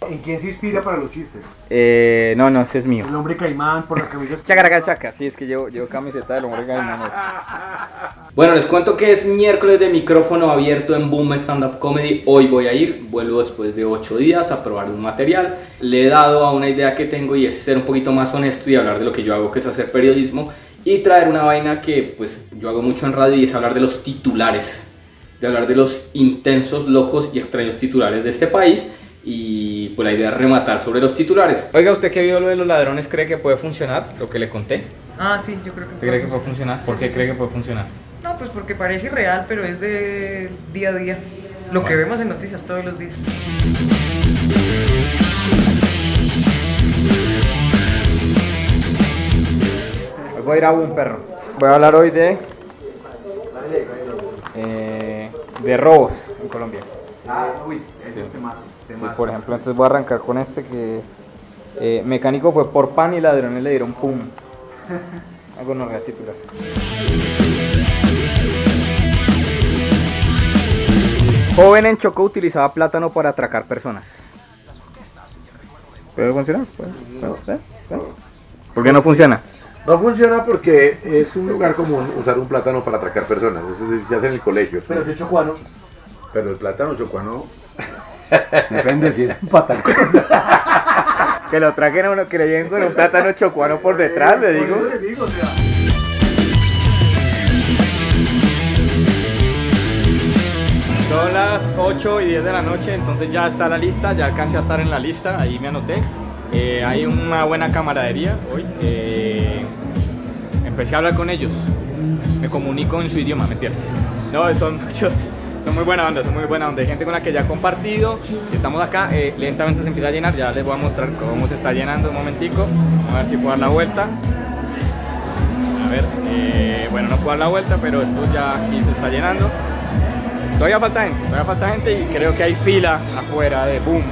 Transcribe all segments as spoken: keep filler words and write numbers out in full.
¿En quién se inspira para los chistes? Eh, no, no, ese es mío. El hombre caimán, por la camisa. Chacaraca, chaca, sí, es que llevo, llevo camiseta del hombre caimán. Bueno, les cuento que es miércoles de micrófono abierto en Boom Stand Up Comedy. Hoy voy a ir, vuelvo después de ocho días a probar un material. Le he dado a una idea que tengo y es ser un poquito más honesto y hablar de lo que yo hago, que es hacer periodismo. Y traer una vaina que pues yo hago mucho en radio y es hablar de los titulares. De hablar de los intensos, locos y extraños titulares de este país. Y pues la idea es rematar sobre los titulares. Oiga, ¿usted que vio lo de los ladrones cree que puede funcionar? Lo que le conté. Ah, sí, yo creo que ¿Usted cree que puede funcionar? ¿Por Sí, qué sí, cree sí. que puede funcionar? No, pues porque parece irreal, pero es de día a día. Lo que vemos en noticias todos los días. Hoy voy a ir a un perro. Voy a hablar hoy de... Eh, de robos en Colombia. Ah, uy, ese Sí. es temazo, Sí, temazo. por ejemplo, entonces voy a arrancar con este que... Eh, mecánico fue por pan y ladrones le dieron pum. Algo no voy a titular. Joven en Chocó utilizaba plátano para atracar personas. ¿Puede funcionar? ¿Puede? ¿Puede? ¿Puede? ¿Por qué no funciona? No funciona porque es un lugar común usar un plátano para atracar personas. Eso se hace en el colegio. Pero si es chocuano. Pero el plátano chocuano. Depende si es un patacón. Que lo traquen a uno, que le lleguen con un plátano chocuano por detrás, le digo. Por eso le digo, o sea. Son las ocho y diez de la noche, entonces ya está la lista, ya alcancé a estar en la lista, ahí me anoté. Eh, hay una buena camaradería hoy. Eh, empecé a hablar con ellos, me comunico en su idioma, mentiras. No, son muchos, son muy buena onda, son muy buena onda. Hay gente con la que ya he compartido, estamos acá, eh, lentamente se empieza a llenar, ya les voy a mostrar cómo se está llenando un momentico. A ver si puedo dar la vuelta. A ver, eh, bueno, no puedo dar la vuelta, pero esto ya aquí se está llenando. Todavía falta gente, todavía falta gente y creo que hay fila afuera de Boom.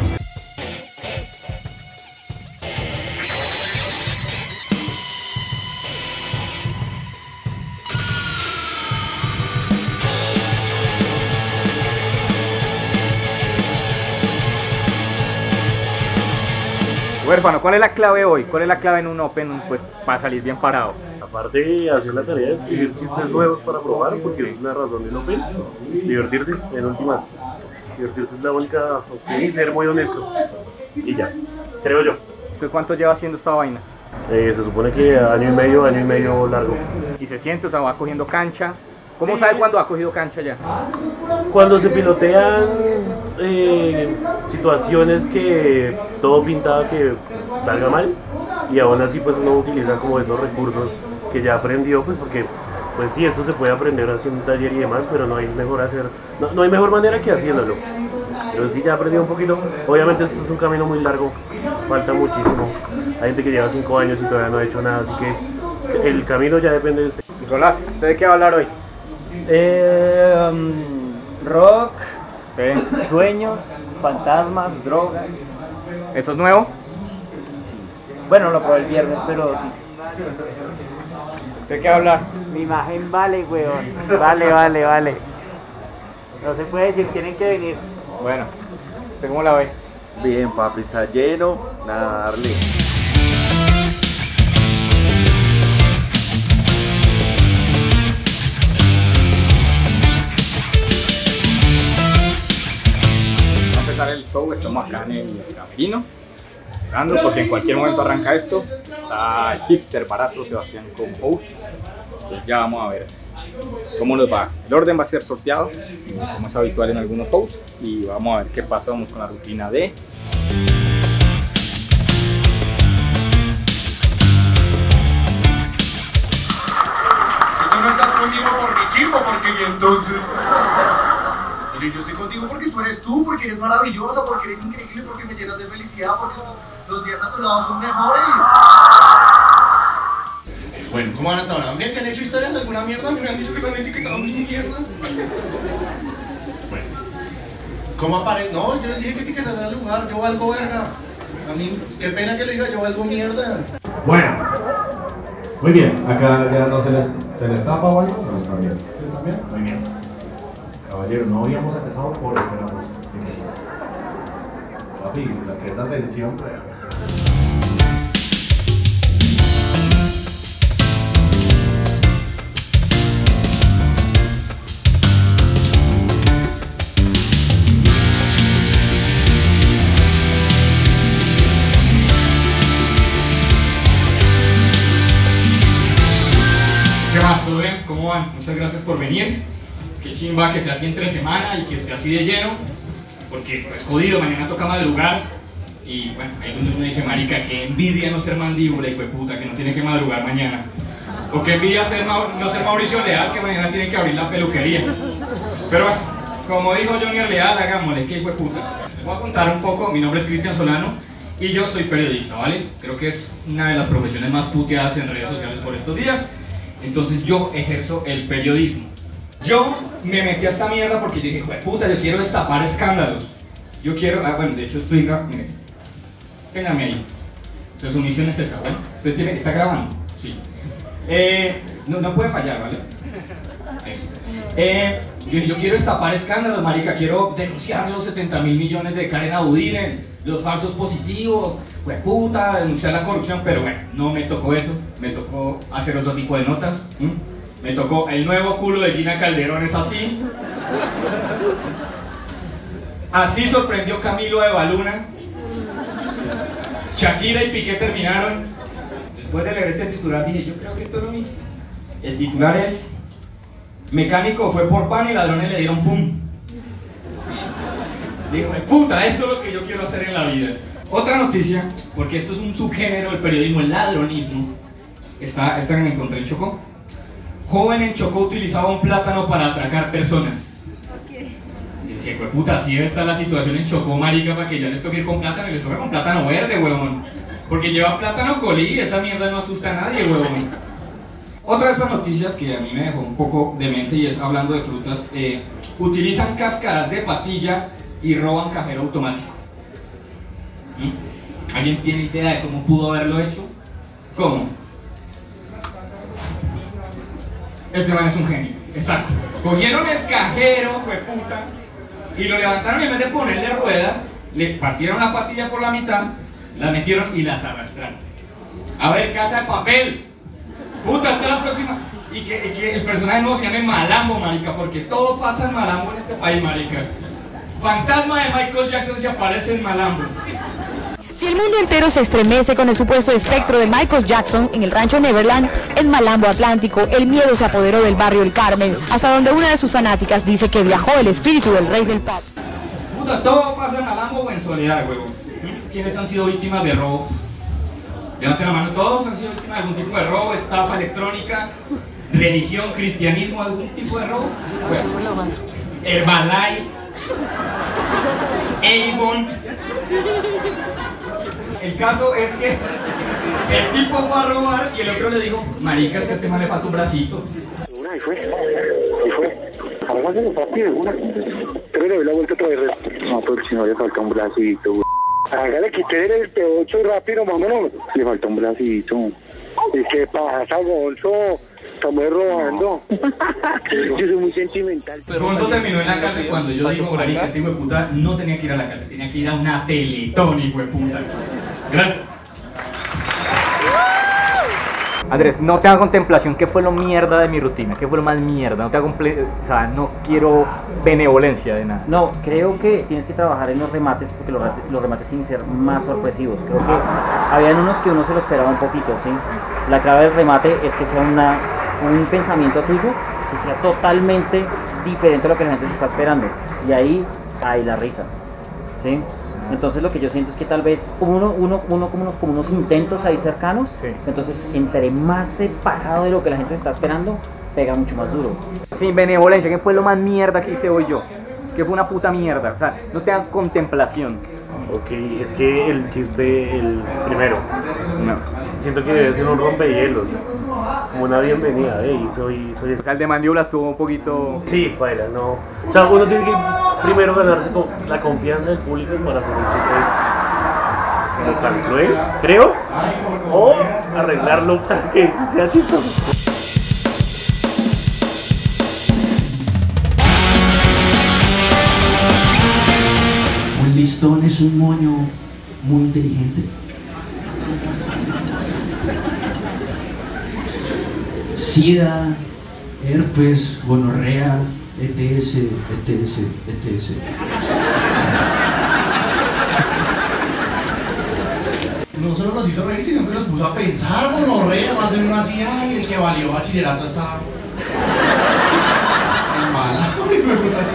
Huérfano, ¿cuál es la clave hoy? ¿Cuál es la clave en un Open pues, para salir bien parado? Aparte de hacer la tarea de escribir chistes nuevos para probar, porque es una razón de no pen, divertirse, en últimas. Divertirse es la única opción y ser muy honesto. Y ya, creo yo. ¿Usted cuánto lleva haciendo esta vaina? Eh, se supone que año y medio, año y medio largo. Y se siente, o sea, va cogiendo cancha. ¿Cómo Sí. sabe cuándo ha cogido cancha ya? Cuando se pilotean eh, situaciones que todo pinta que salga mal, y aún así pues uno utiliza como esos recursos que ya aprendió, pues porque pues sí, esto se puede aprender haciendo un taller y demás, pero no hay mejor hacer, no, no hay mejor manera que haciéndolo. Pero sí ya aprendí un poquito. Obviamente esto es un camino muy largo, falta muchísimo. Hay gente que lleva cinco años y todavía no ha hecho nada, así que el camino ya depende de usted. Nicolás, ¿usted de qué va a hablar hoy? Eh, um, rock, ¿Sí? sueños, fantasmas, drogas. ¿Eso es nuevo? Bueno, lo probé el viernes, pero sí. ¿De qué va a hablar? Mi imagen vale, weón. Vale, vale, vale. No se puede decir, tienen que venir. Bueno, ¿usted cómo la ve? Bien, papi, está lleno, nada, darle. Va a empezar el show, estamos acá en el camerino, esperando porque en cualquier momento arranca esto. Está el hipster barato Sebastián como host, entonces ya vamos a ver cómo nos va. El orden va a ser sorteado, como es habitual en algunos hosts, y vamos a ver qué pasa. Vamos con la rutina de... Tú no estás conmigo por mi chico, porque y entonces... Oye, yo estoy contigo porque tú eres tú, porque eres maravillosa, porque eres increíble, porque me llenas de felicidad, porque los días a tu lado son mejores. Bueno, ¿cómo van hasta ahora? ¿Bien? ¿Se han hecho historias de alguna mierda? ¿Me han dicho que lo han etiquetado mi mierda? Bueno, ¿cómo aparece? No, yo les dije que etiquetaran el lugar, yo valgo verga. A mí, qué pena que lo diga, yo valgo mierda. Bueno, muy bien, acá ya no se les, se les tapa o algo, no está bien. ¿Está bien? Muy bien. Caballero, no habíamos empezado por esperamos. papi, la que es la tensión, pues. ¿Qué más? ¿Todo bien? ¿Cómo van? Muchas gracias por venir. Qué chimba que sea así entre semana y que esté así de lleno, porque es jodido, mañana toca madrugar. Y bueno, ahí donde uno dice, marica, que envidia no ser mandíbula, hijo de puta, que no tiene que madrugar mañana. O que envidia ser no ser Mauricio Leal, que mañana tiene que abrir la peluquería. Pero bueno, como dijo Johnny Leal, hagámosle, que hijo de putas. Les voy a contar un poco, mi nombre es Cristian Solano y yo soy periodista, ¿vale? Creo que es una de las profesiones más puteadas en redes sociales por estos días. Entonces yo ejerzo el periodismo. Yo me metí a esta mierda porque dije, hijo de puta, yo quiero destapar escándalos. Yo quiero, ah, bueno, de hecho estoy, mire, téngame ahí. Entonces su misión es esa, ¿vale? ¿Usted tiene, está grabando? Sí. Eh, no, no puede fallar, ¿vale? Eso. Eh, yo, yo quiero destapar escándalos, marica, quiero denunciar los setenta mil millones de Karen Abudinen, los falsos positivos, pues puta, denunciar la corrupción, pero bueno, no me tocó eso, me tocó hacer otro tipo de notas, ¿m? Me tocó el nuevo culo de Gina Calderón, es así. Así sorprendió Camilo de Baluna. Shakira y Piqué terminaron. Después de leer este titular dije, yo creo que esto es lo mío. El titular es: mecánico fue por pan y ladrones le dieron pum. Digo, puta, esto es lo que yo quiero hacer en la vida. Otra noticia, porque esto es un subgénero del periodismo, el ladronismo. Esta, esta que me encontré en Chocó. Joven en Chocó utilizaba un plátano para atracar personas. Y decía, pues puta, así debe estar la situación en Chocó, marica, para que ya les toque ir con plátano y les toca con plátano verde, huevón. Porque lleva plátano colí y esa mierda no asusta a nadie, huevón. Otra de estas noticias que a mí me dejó un poco de mente y es hablando de frutas, eh, utilizan cáscaras de patilla y roban cajero automático. ¿Mm? ¿Alguien tiene idea de cómo pudo haberlo hecho? ¿Cómo? Este man es un genio, exacto. Cogieron el cajero, fue puta, y lo levantaron y en vez de ponerle ruedas, le partieron la patilla por la mitad, la metieron y las arrastraron. A ver, Casa de Papel. Puta, hasta la próxima. Y que, y que el personaje nuevo se llame Malambo, marica, porque todo pasa en Malambo en este país, marica. Fantasma de Michael Jackson se aparece en Malambo. Si el mundo entero se estremece con el supuesto espectro de Michael Jackson en el rancho Neverland, en Malambo Atlántico, el miedo se apoderó del barrio El Carmen, hasta donde una de sus fanáticas dice que viajó el espíritu del rey del pop. Puta, todo pasa en Malambo o en Soledad, huevo. ¿Quiénes han sido víctimas de robos? Levanten la mano, todos han sido víctimas de algún tipo de robo, estafa electrónica, religión, cristianismo, algún tipo de robo. Bueno, Herbalife, Avon. El caso es que el tipo fue a robar y el otro le dijo, marica, es que a este man le falta un bracito. Ahí fue, ahí fue. Ahora se lo papi de una. Pero le doy la vuelta otra vez. No, pero si no le falta un bracito, güey. Hágale, quité el P ocho rápido, vámonos. Le falta un bracito. ¿Y qué pasa, Gonzo? Estamos robando. Yo soy muy sentimental. Gonzo terminó en la cárcel cuando yo digo, marica, este hijo de puta no tenía que ir a la cárcel, tenía que ir a una Teletón, hijo de puta. Gracias. Andrés, no te hago contemplación. ¿Qué fue lo mierda de mi rutina? ¿Qué fue lo más mierda? No te hago comple- o sea, no quiero benevolencia de nada. No, creo que tienes que trabajar en los remates porque los, los remates tienen que ser más sorpresivos. Creo que habían unos que uno se lo esperaba un poquito, ¿sí? La clave del remate es que sea una, un pensamiento tuyo que sea totalmente diferente a lo que la gente se está esperando. Y ahí hay la risa, ¿sí? Entonces lo que yo siento es que tal vez uno, uno, uno como, unos, como unos intentos ahí cercanos, sí. Entonces entre más separado de lo que la gente está esperando, pega mucho más duro. Sin benevolencia, ¿qué fue lo más mierda que hice hoy yo? Que fue una puta mierda, o sea, no te dan contemplación. Ok, es que el chiste, el primero, no. Siento que debe ser un rompehielos, como una bienvenida, ¿eh? Y soy, soy... O sea, el de mandíbula estuvo un poquito... Sí, para, no... O sea, uno tiene que primero ganarse con la confianza del público para hacer un chiste no tan cruel, creo, o arreglarlo para que sea chistoso. Un listón es un moño muy inteligente. Sida, herpes, gonorrea, etc, etc, etc. No solo los hizo reír, sino que los puso a pensar, gonorrea, más de uno así, ay, el que valió bachillerato está... muy mala, y me puso así.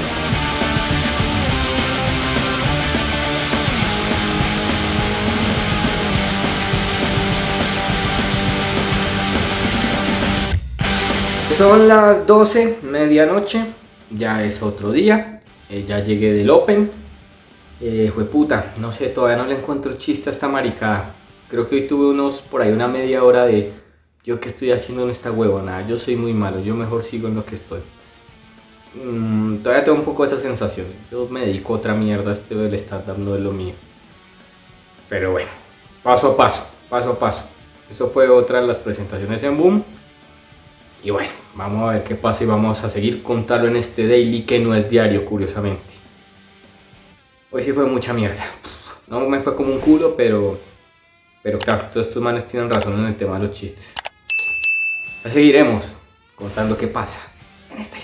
Son las doce, medianoche, ya es otro día, eh, ya llegué del Open, eh, jueputa, no sé, todavía no le encuentro el chiste a esta maricada. Creo que hoy tuve unos, por ahí una media hora de, yo qué estoy haciendo en esta huevonada, yo soy muy malo, yo mejor sigo en lo que estoy. Mm, todavía tengo un poco esa sensación, yo me dedico a otra mierda, este del stand-up no es lo mío. Pero bueno, paso a paso, paso a paso. Eso fue otra de las presentaciones en Boom. Y bueno, vamos a ver qué pasa y vamos a seguir contarlo en este daily que no es diario, curiosamente. Hoy sí fue mucha mierda. No me fue como un culo, pero... Pero claro, todos estos manes tienen razón en el tema de los chistes. Ya seguiremos contando qué pasa en esta historia.